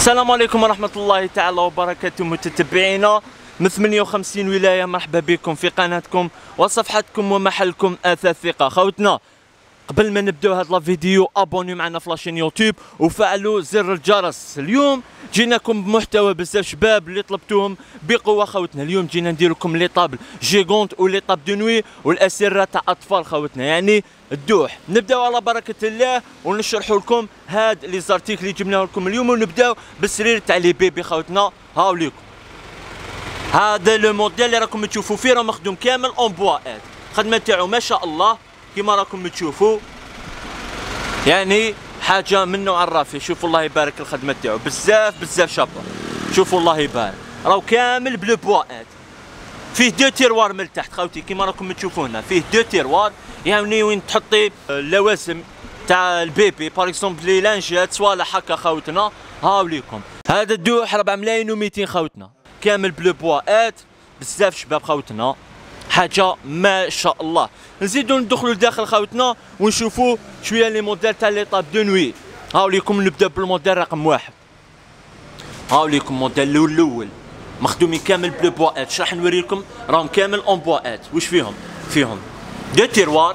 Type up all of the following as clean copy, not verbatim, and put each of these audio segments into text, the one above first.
السلام عليكم ورحمة الله تعالى وبركاته متتبعينا من 58 ولاية. مرحبا بكم في قناتكم وصفحتكم ومحلكم أثاث ثقة. خوتنا قبل ما نبداو هذا الفيديو ابونيو معنا في لاشين يوتيوب وفعلوا زر الجرس. اليوم جيناكم بمحتوى بزاف شباب اللي طلبتوهم بقوه. خوتنا اليوم جينا ندير لكم لي طابل جيغونت ولي طاب دو نوي والاسره تاع اطفال. خوتنا يعني الدوح. نبداو على بركه الله ونشرحوا لكم هاد لي زارتيكل اللي جبناه لكم اليوم، ونبداو بالسرير تاع لي بيبي. خوتنا هاو ليكم هذا لو موديل اللي راكم تشوفوا فيه راه مخدوم كامل اون بواات. الخدمه تاعو ما شاء الله كيما راكم تشوفوا، يعني حاجه من نوع الرافي. شوفوا الله يبارك الخدمه تاعو بزاف شابه. شوفوا الله يبارك راهو كامل بلو بواات. فيه دو تيروار من تحت خوتي كيما راكم تشوفوا هنا، فيه دو تيروار يعني وين تحطي اللوازم تاع البيبي باغ اكزومبل لي لانجات صوالح هكا. خوتنا هاو ليكم هذا الدوح 4 ملايين و200 خوتنا، كامل بلو بواات بزاف شباب. خوتنا حاجه ما شاء الله. نزيدو ندخلوا لداخل خوتنا ونشوفوا شويه لي موديل تاع لي طاب دو نوي. هاو ليكم نبدا بالموديل رقم 1. هاو ليكم الموديل الاول مخدومين كامل بلو بواات. شراح نوري لكم راهم كامل اون بواات. واش فيهم؟ فيهم دو تيروار،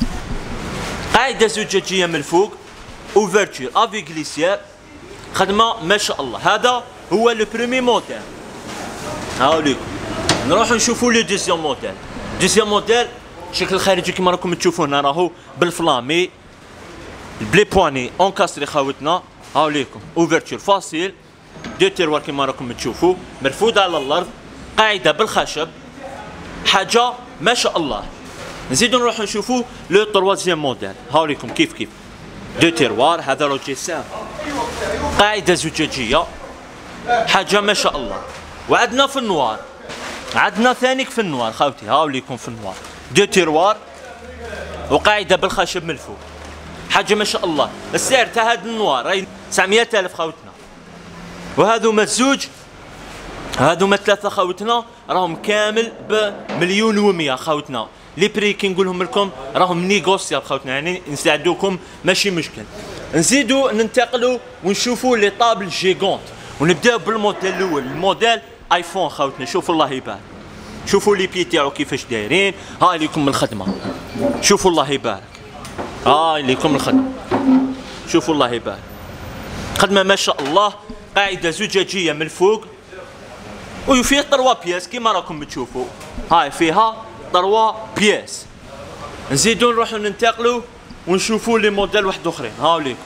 قاعده زجاجيه من الفوق، اوفرتور افي غليسير، خدمه ما شاء الله. هذا هو لو بريمي موديل. هاو ليكم نروحوا نشوفوا لو دوزيام موديل. دوزيام موديل الشكل الخارجي كما راكم تشوفوا هنا راهو بالفلامي بلي بواني اونكاستري. خوتنا هاو ليكم اوفرتور فاسيل، دو تيروار كما راكم تشوفوا مرفوده على الارض، قاعده بالخشب، حاجه ما شاء الله. نزيدو نروحوا نشوفوا لو تروازيام موديل. هاو ليكم كيف دو تيروار، هذا روجيسان، قاعده زجاجيه، حاجه ما شاء الله. وعندنا في النوار، عندنا ثانيك في النوار خاوتي. هاو ليكم في النوار دو تيروار وقاعده بالخشب من الفوق، حاجه ما شاء الله. السعر تاع هذا النوار راهي 900,000 خوتنا. وهذوما الزوج، هذوما ثلاثه خوتنا راهم كامل بمليون و100 خوتنا. لي بري كي نقولهم لكم راهم نيغوسيال خوتنا، يعني نساعدوكم ماشي مشكل. نزيدو ننتقلوا ونشوفوا لي طابل جيغونت ونبداو بالموديل الاول، الموديل ايفون خوتنا. شوفوا الله يبارك، شوفوا لي بي تاعو كيفاش دايرين. هاي ليكم الخدمه، شوفوا الله يبارك. هاي ليكم الخدمه، شوفوا الله يبارك. خدمه ما شاء الله، قاعده زجاجيه من الفوق وفيه 3 بياس كيما راكم تشوفوا. هاي فيها 3 بياس. نزيدو نروحوا ننتقلوا ونشوفوا لي موديل واحد اخرين. هاو ليكم،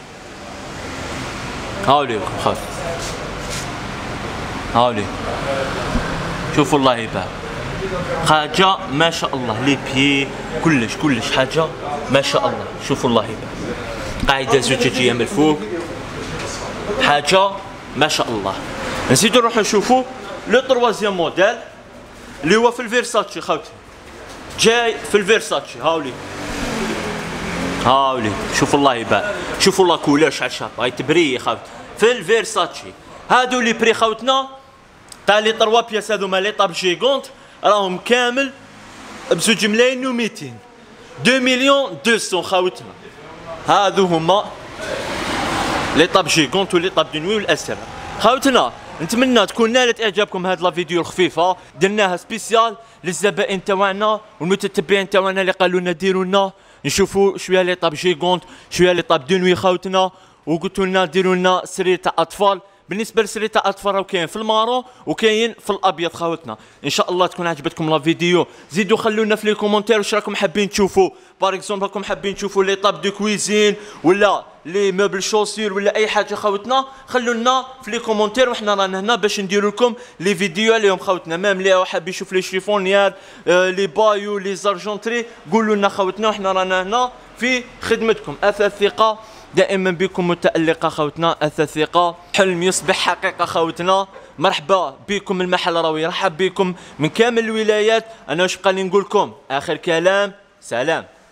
هاو ليكم خوتي، هاو ليكم شوفوا الله يبارك. حاجه ما شاء الله، لي بي كلش حاجه ما شاء الله. شوفوا الله يبارك، قاعده زجاجيه من الفوق، حاجه ما شاء الله. نزيدو نروحو نشوفوا لو تروازيام موديل اللي هو في الفيرساتشي خوتي، جاي في الفيرساتشي. هاو ليكم شوفوا الله يبارك، شوفوا لا كولور شحال شابه، هاي تبري خوتي في الفيرساتشي. هادو لي بري خوتنا تاع لي 3 بياس هذوما لي طاب جيغونت راهم كامل ب2 ملايين و200، 2 مليون 200 خوتنا. هادو هما لي طاب جيغونت ولي طاب دو نوي والاسره. خوتنا نتمنى تكون نالت اعجابكم هاد لا فيديو الخفيفه، درناها سبيسيال للزبائن تاعنا والمتتبعين تاعنا اللي قالوا لنا ديروا لنا نشوفوا شويه لي طاب جيغونت شويه لي طاب دو نوي خوتنا، وقلتوا لنا ديروا لنا سرير تاع اطفال. بالنسبه لسرير تاع اطفال راهو كاين في المارون وكاين في الابيض خوتنا. ان شاء الله تكون عجبتكم لا فيديو. زيدوا خلونا في لي كومونتير واش راكم حابين تشوفوا. باغ اكزومبل راكم حابين تشوفوا لي طاب دو كويزين ولا لي موبل شوسير ولا اي حاجه خوتنا، خلونا في لي كومونتير وحنا رانا هنا باش نديروا لكم لي فيديو عليهم خوتنا. ميم اللي حاب يشوف لي شيفونيير لي بايو لي زارجونتري قولوا لنا خوتنا، وحنا رانا هنا في خدمتكم. اثاث ثقه دائما بكم متألقة خوتنا. أثاث ثقة حلم يصبح حقيقة خوتنا. مرحبا بكم، المحل راهو يرحب بكم من كامل الولايات. أنا واش بقى لي نقول لكم؟ آخر كلام، سلام.